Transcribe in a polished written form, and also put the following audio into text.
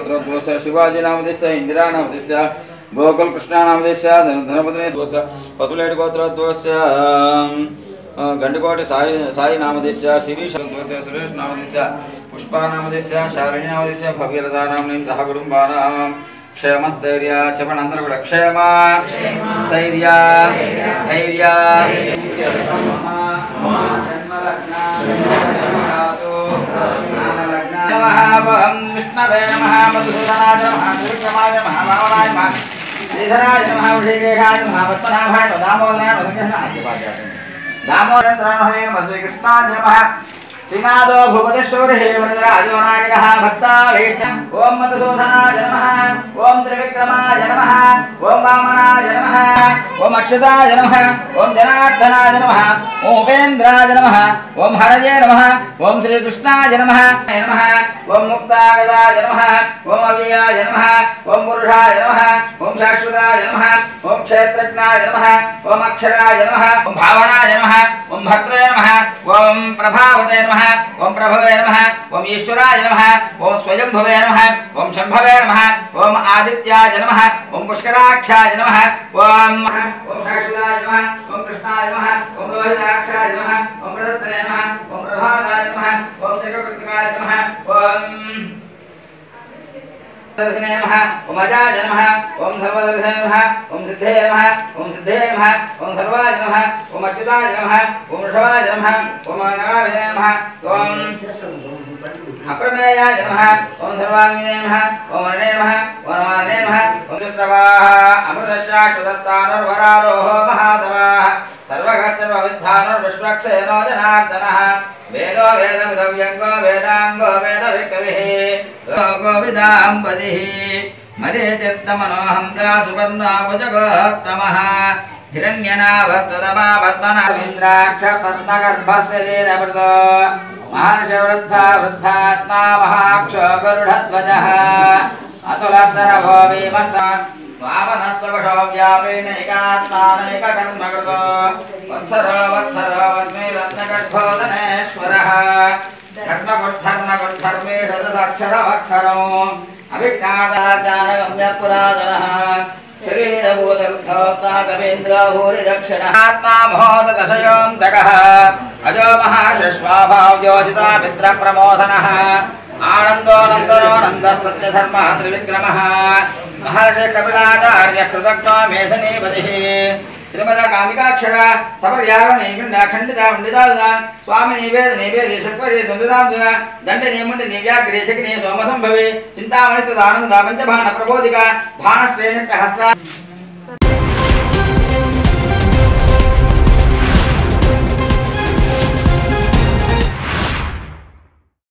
गोत्रोद्वस्य शिवाजी नामधेयस्य इंदिरा नामधेयस्य गोकुल कृष्णा नामधेयस्य धनपत्नी पसुलेट गोत्रोद्वस्य गंडकोटि साई नामधेयस्य शिरीष गोत्रोद्वस्य सुरेश नामधेयस्य पुष्पा नामधेयस्य शालिनी नामधेयस्य भव्यलता नाम्नीं तः कुटुम्बानां क्षेमस्थैर्य चपनंतरगुण क्षेम स्थैर्य धैर्य विष्णवे नमः मधुसूदनाय नमः त्रिविक्रमाय नमः वामनाय नमः श्रीधराय नमः वृषिकेशाय नमः पद्मनाभाय नमः दामोदराय नमः श्रीकृष्णाय नमः श्रीनाथो भूपतिश्वरः वरदराजो नायकः भक्ताभीष्टम् ओम मधुसूदनाय नमः ओम त्रिविक्रमाय नमः ओम वामनाय नमः ओम अच्युताय नमः ओम जनार्दनाय नमः ओम उपेन्द्राय नमः ओम हरये नमः ओम श्रीकृष्णाय नमः ओम मुक्तागदाय नमः ओम अव्ययाय नमः ओम पुरुषाय नमः ओम शाश्वताय नमः ओम क्षेत्रज्ञाय नमः ओम अक्षराय नमः ओम भावनाय नमः ओम भद्रे नमः ओम प्रभावते नमः ओम प्रभवे नमः ओम ईश्वराय नमः ओम स्वयंभवे नमः ओम शंभवे नमः ओम आदित्याय नमः ओम पुष्कराक्षाय नमः ओम शाश्वताय नमः ओम कृष्णाय नमः ओम लोहिताक्षाय नमः ओम प्रदत्तने नमः ओम प्रभाताय नमः ओम त्रिककृतिकाय नमः ओम दर्शने नमः ओम अजाय नमः ओम सर्वदर्शने नमः ओम सिद्धे नमः ओम सिद्धे नमः ओम सर्वाय नमः ओम अच्युताय नमः ओम वृषभाय नमः ओम नगाभिने नमः ओम अप्रमेयाय नमः ओम सर्वांगिने नमः ओम वर्णे नमः ओम नमाने नमः ओम श्रवाः अमृतश्चाक्षुतस्तानुर्वरारोहो महातवाः सर्वगस्सर्वविद्धानुर्विश्वक्सेनो जनार्दनः वेदो वेदविदव्यङ्गो वेदाङ्गो वेदविक्कविः लोको विदाम्बदिः मरीचिर्तमनोऽहं च सुवर्णाभुजगोत्तमः हिरण्यनाभस्तदमा पद्मनाभीन्द्राक्ष पद्मगर्भस्य लीलवृतो महर्षिवृद्धा वृद्धात्मा महाक्षो गरुडध्वजः अतुलसरभो भीमः वामनस्त्वपशो व्यापेनैकात्मानैककर्मकृतो वत्सरो वत्सरो वद्मीरत्नगर्भोदनेश्वरः धर्मगुद्धर्मगुद्धर्मे शतदक्षरमक्षरो अभिज्ञाताचारगम्यपुरातनः शरीरभूतवृद्धोक्ता कवीन्द्रो भूरिदक्षिणः आत्मा महोदशयोऽन्तकः अजो महाशश्वाभाव्योजिता मित्रप्रमोदनः आनन्दो नन्दनो नन्दः सत्यधर्मः त्रिविक्रमः महर्षि कपिलाचार्य कृतज्ञो मेधनीपतिः श्रीमद कामिकाक्षर सपर्यावणे खंडिता उंडिता स्वामी निवेद निवेदि सत्परि दंडुरांदुगा दंडने मुंडने व्याघ्रे शकिने सोमसंभवे चिंतामणि सदानंद पंचबाण प्रबोधिका भानश्रेणी सहस्रा